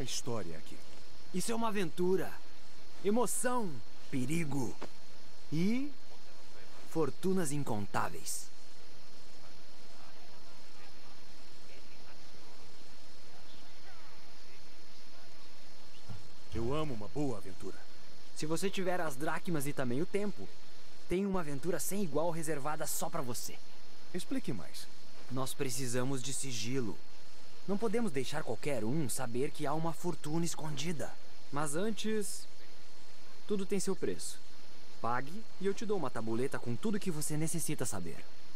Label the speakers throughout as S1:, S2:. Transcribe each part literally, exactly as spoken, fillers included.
S1: a história aqui?
S2: Isso é uma aventura. Emoção, perigo e fortunas incontáveis.
S1: Eu amo uma boa aventura.
S2: Se você tiver as dracmas e também o tempo, tem uma aventura sem igual reservada só pra você.
S1: Explique mais.
S2: Nós precisamos de sigilo. Não podemos deixar qualquer um saber que há uma fortuna escondida. Mas antes, tudo tem seu preço. Pague e eu te dou uma tabuleta com tudo que você necessita saber.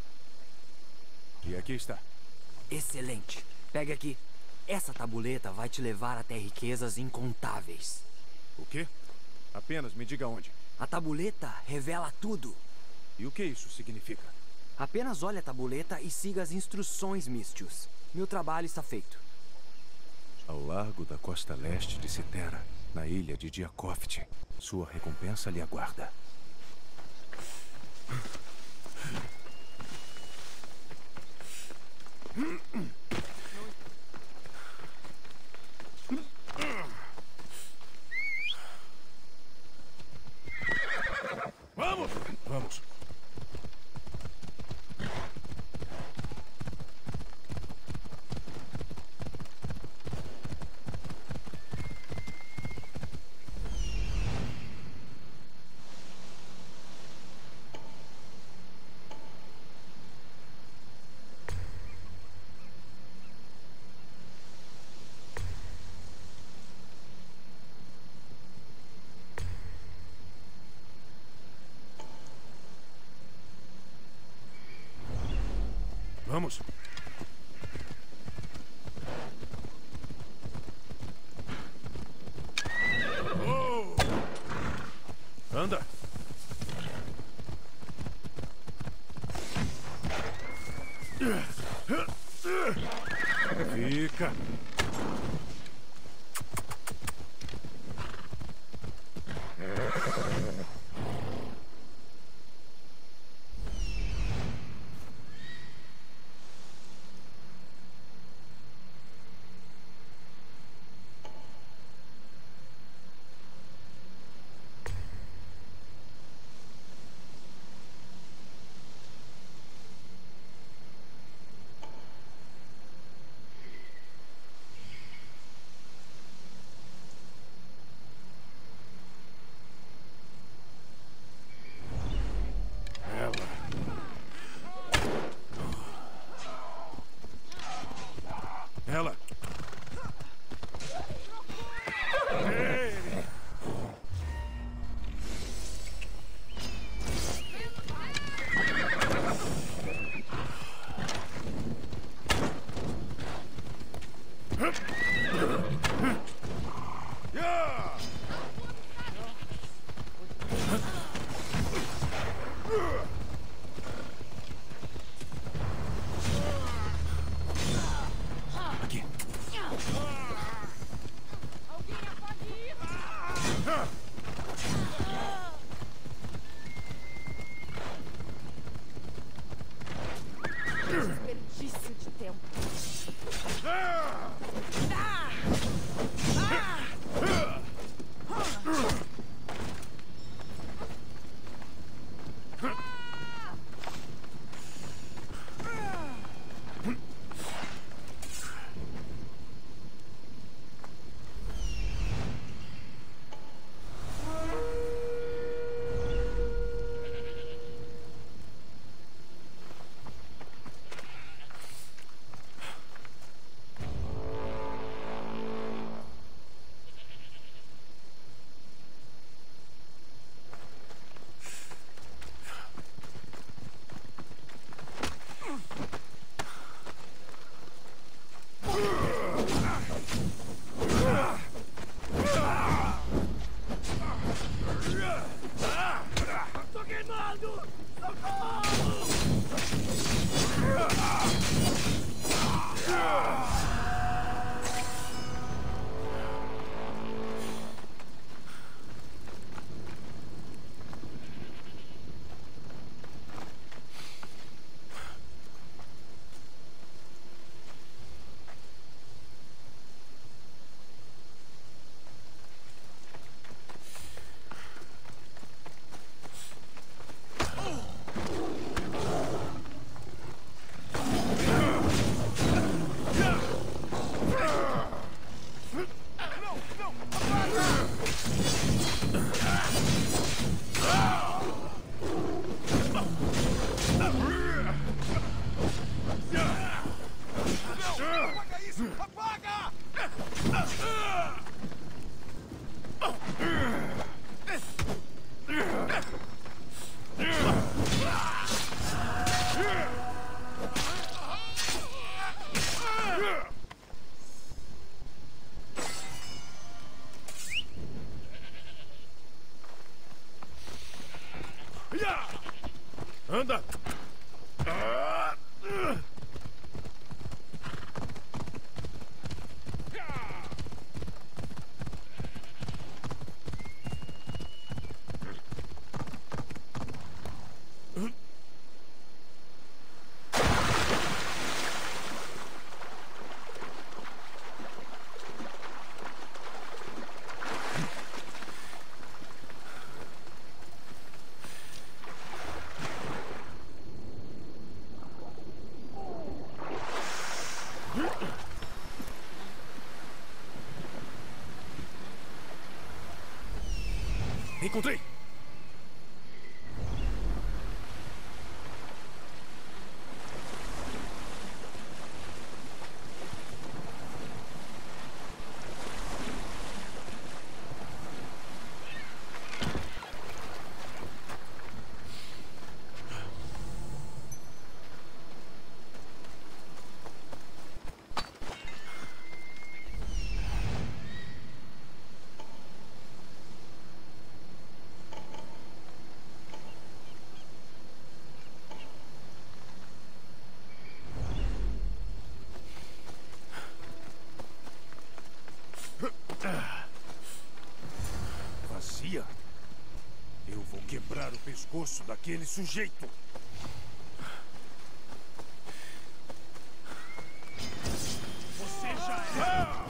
S1: E aqui está.
S2: Excelente. Pegue aqui. Essa tabuleta vai te levar até riquezas incontáveis.
S1: O quê? Apenas me diga onde.
S2: A tabuleta revela tudo.
S1: E o que isso significa?
S2: Apenas olhe a tabuleta e siga as instruções, Mistius. Meu trabalho está feito.
S1: Ao largo da costa leste de Citera, na ilha de Diakoft, sua recompensa lhe aguarda. Vamos! Vamos! Vamos! Oh! Anda! Fica! Ela! Ei! Yeah! Aqui. Anda! Encontrei! Vazia? Eu vou quebrar o pescoço daquele sujeito. Você já é...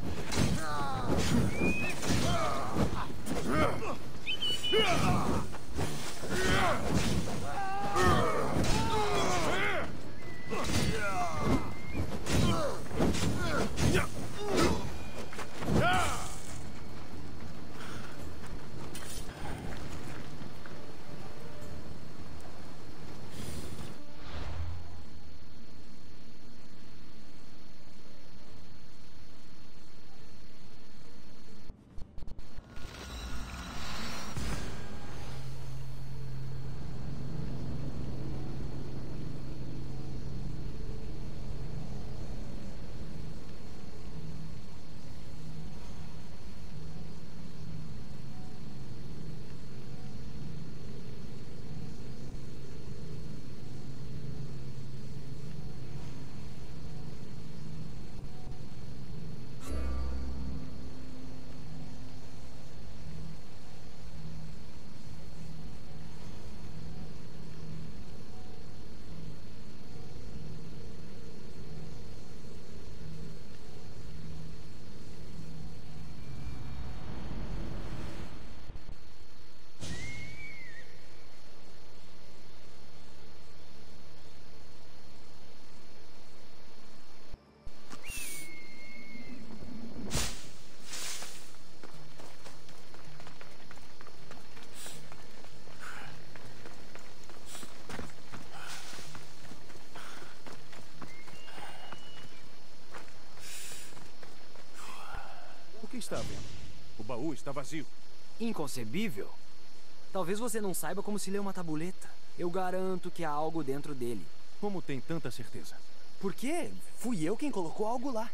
S1: O que está vendo? O baú está vazio.
S2: Inconcebível? Talvez você não saiba como se lê uma tabuleta. Eu garanto que há algo dentro dele.
S1: Como tem tanta certeza?
S2: Por quê? Fui eu quem colocou algo lá.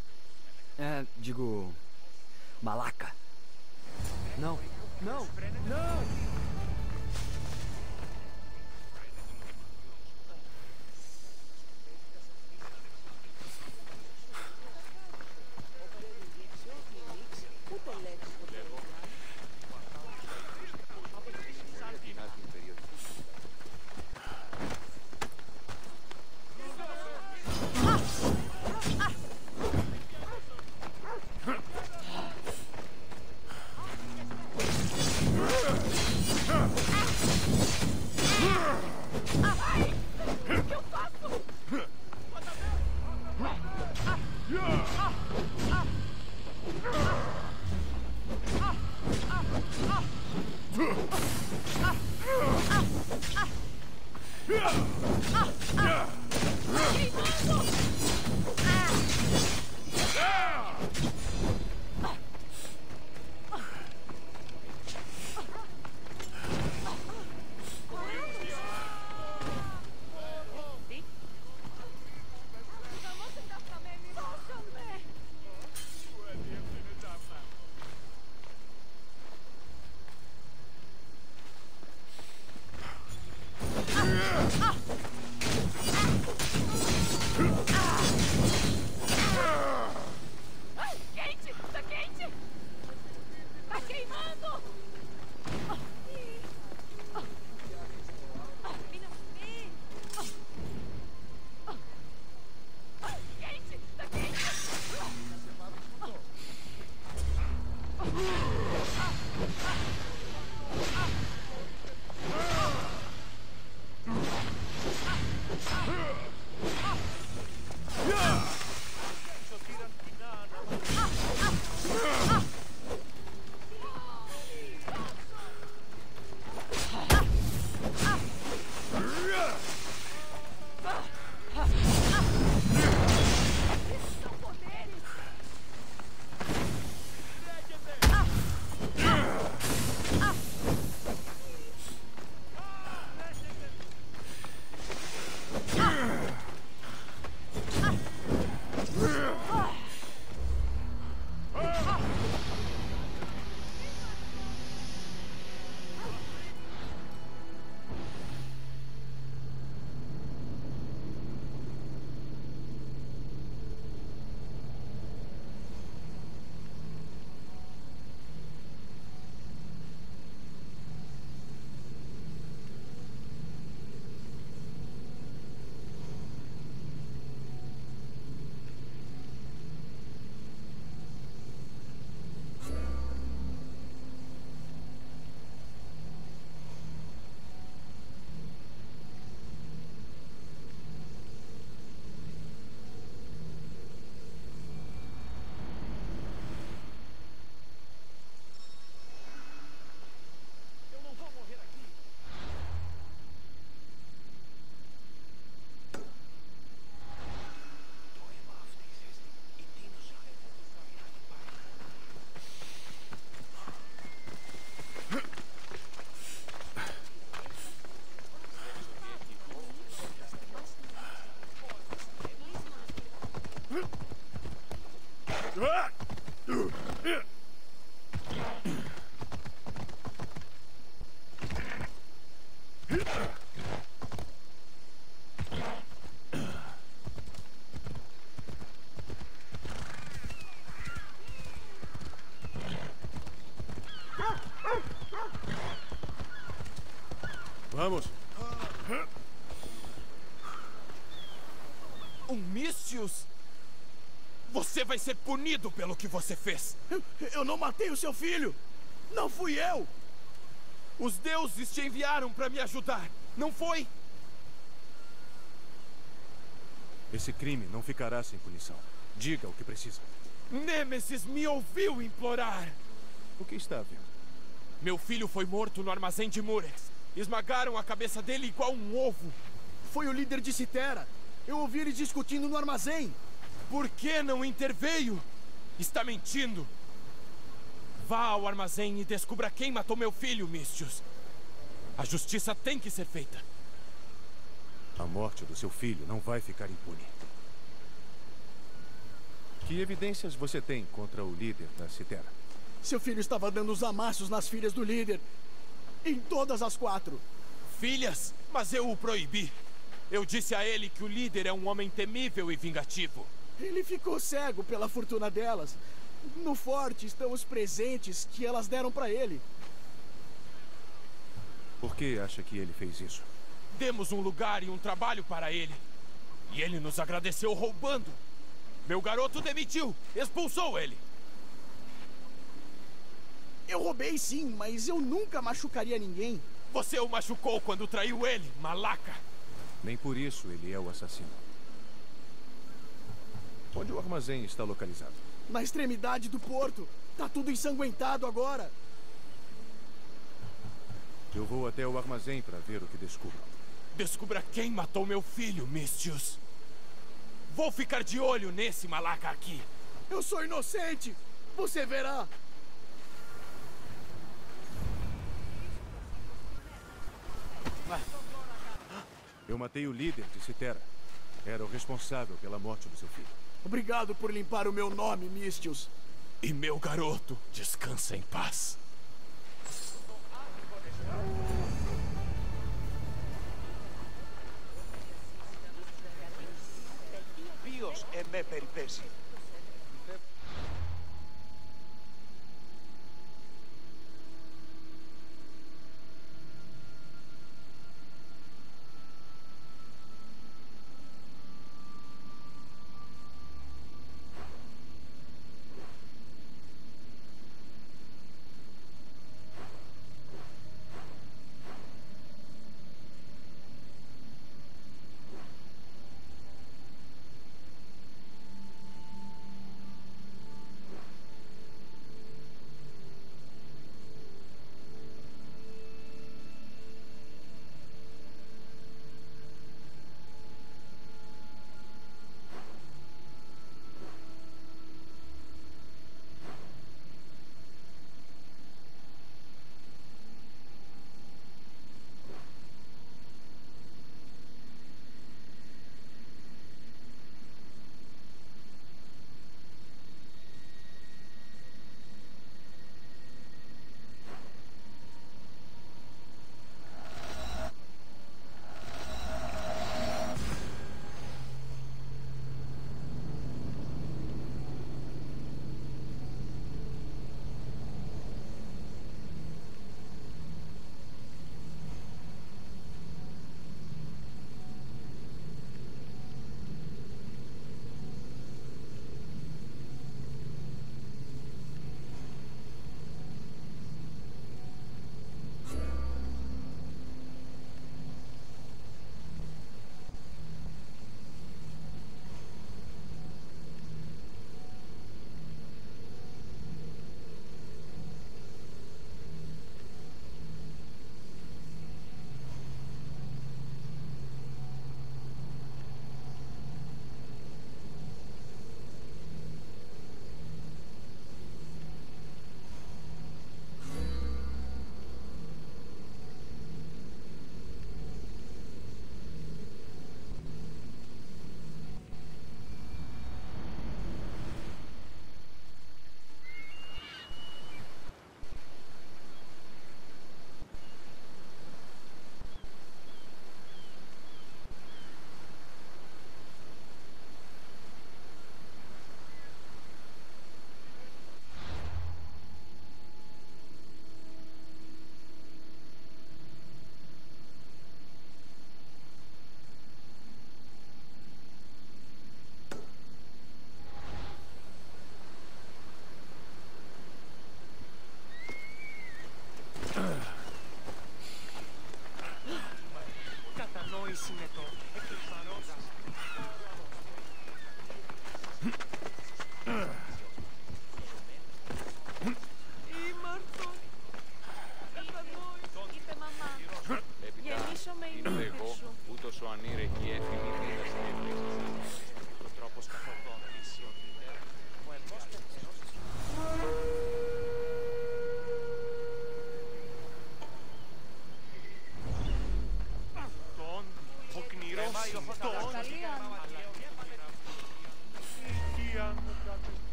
S2: É, digo... Malaca. Não. Não. Não!
S1: Vamos.
S3: Um Misthios? Você vai ser punido pelo que você fez.
S4: Eu, eu não matei o seu filho. Não fui eu.
S3: Os deuses te enviaram para me ajudar, não foi?
S1: Esse crime não ficará sem punição. Diga o que precisa.
S3: Nêmesis me ouviu implorar.
S1: O que está vendo?
S3: Meu filho foi morto no armazém de Murex. Esmagaram a cabeça dele igual um ovo.
S4: Foi o líder de Citera. Eu ouvi eles discutindo no armazém.
S3: Por que não interveio? Está mentindo. Vá ao armazém e descubra quem matou meu filho, Misthios. A justiça tem que ser feita.
S1: A morte do seu filho não vai ficar impune. Que evidências você tem contra o líder da Citera?
S4: Seu filho estava dando os amassos nas filhas do líder. Em todas as quatro.
S3: Filhas? Mas eu o proibi. Eu disse a ele que o líder é um homem temível e vingativo.
S4: Ele ficou cego pela fortuna delas. No forte estão os presentes que elas deram para ele.
S1: Por que acha que ele fez isso?
S3: Demos um lugar e um trabalho para ele. E ele nos agradeceu roubando. Meu garoto demitiu, expulsou ele.
S4: Eu roubei sim, mas eu nunca machucaria ninguém.
S3: Você o machucou quando traiu ele, malaca.
S1: Nem por isso ele é o assassino. Onde o armazém está localizado?
S4: Na extremidade do porto. Tá tudo ensanguentado agora.
S1: Eu vou até o armazém para ver o que descubro.
S3: Descubra quem matou meu filho, Misthios. Vou ficar de olho nesse malaca aqui.
S4: Eu sou inocente. Você verá.
S1: Eu matei o líder de Citera. Era o responsável pela morte do seu filho.
S4: Obrigado por limpar o meu nome, Misthios.
S3: E meu garoto, descansa em paz.
S5: Ποιος εμέ περιπέσει.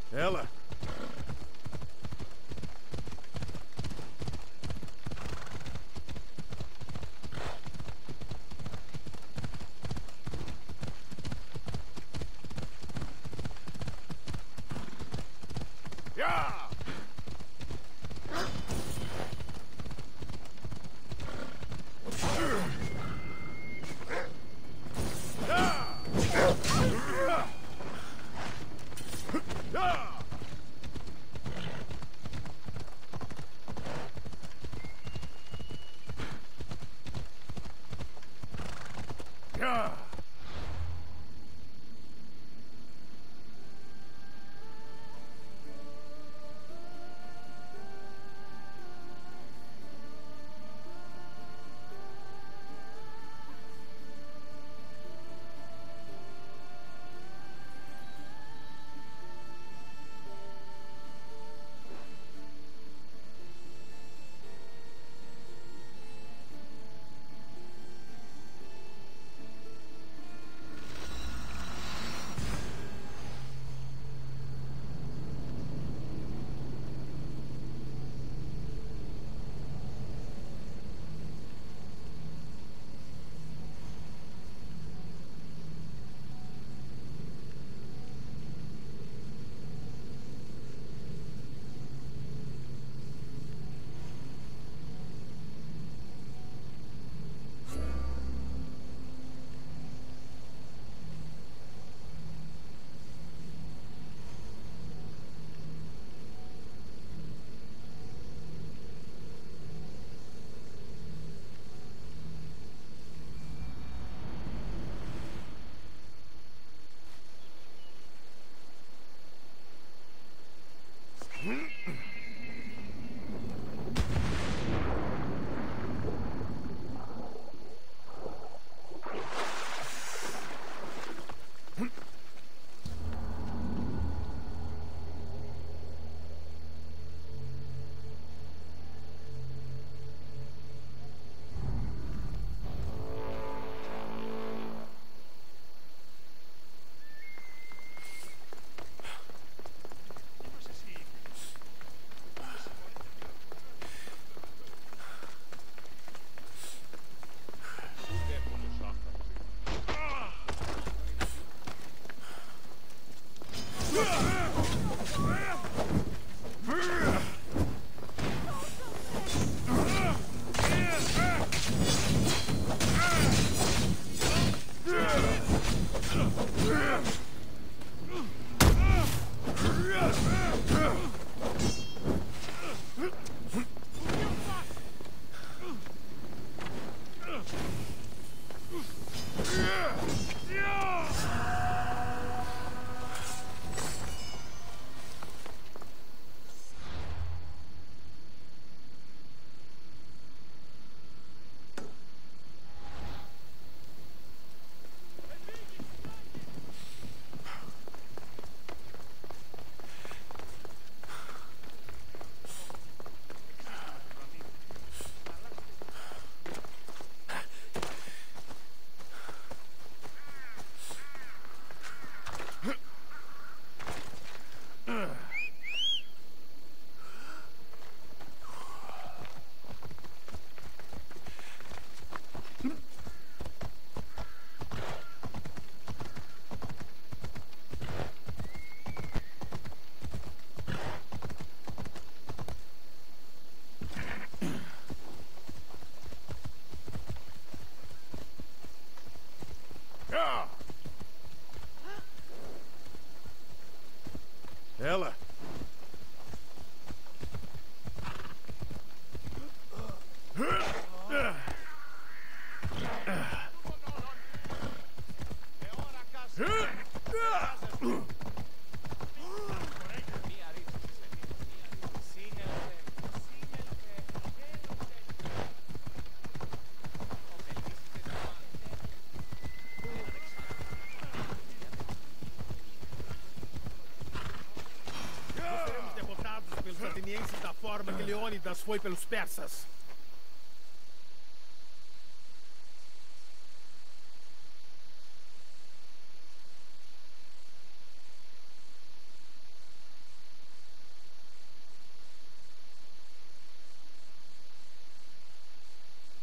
S1: Ela! Ela!
S6: Da forma que Leônidas foi pelos persas.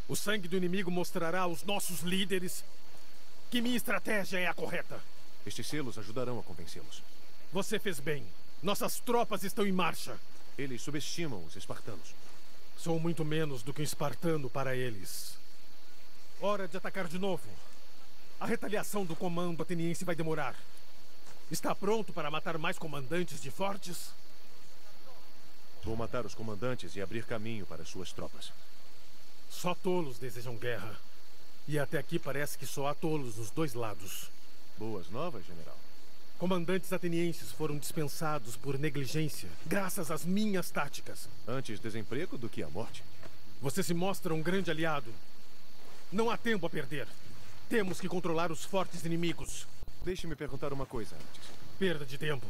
S6: O sangue do inimigo mostrará aos nossos líderes que minha estratégia é a correta.
S1: Estes selos ajudarão a convencê-los.
S6: Você fez bem. Nossas tropas estão em marcha.
S1: Eles subestimam os espartanos.
S6: Sou muito menos do que um espartano para eles. Hora de atacar de novo. A retaliação do comando ateniense vai demorar. Está pronto para matar mais comandantes de fortes?
S1: Vou matar os comandantes e abrir caminho para suas tropas.
S6: Só tolos desejam guerra. E até aqui parece que só há tolos nos dois lados.
S1: Boas novas, general.
S6: Comandantes atenienses foram dispensados por negligência, graças às minhas táticas.
S1: Antes desemprego do que a morte.
S6: Você se mostra um grande aliado. Não há tempo a perder. Temos que controlar os fortes inimigos.
S1: Deixe-me perguntar uma coisa antes.
S6: Perda de tempo.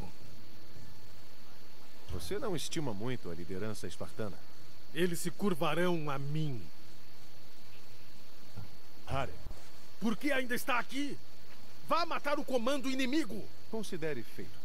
S1: Você não estima muito a liderança espartana?
S6: Eles se curvarão a mim.
S1: Hare,
S6: Por que ainda está aqui? Vá matar o comando inimigo!
S1: considere feito.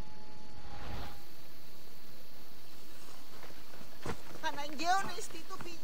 S7: Ananggeo na istituto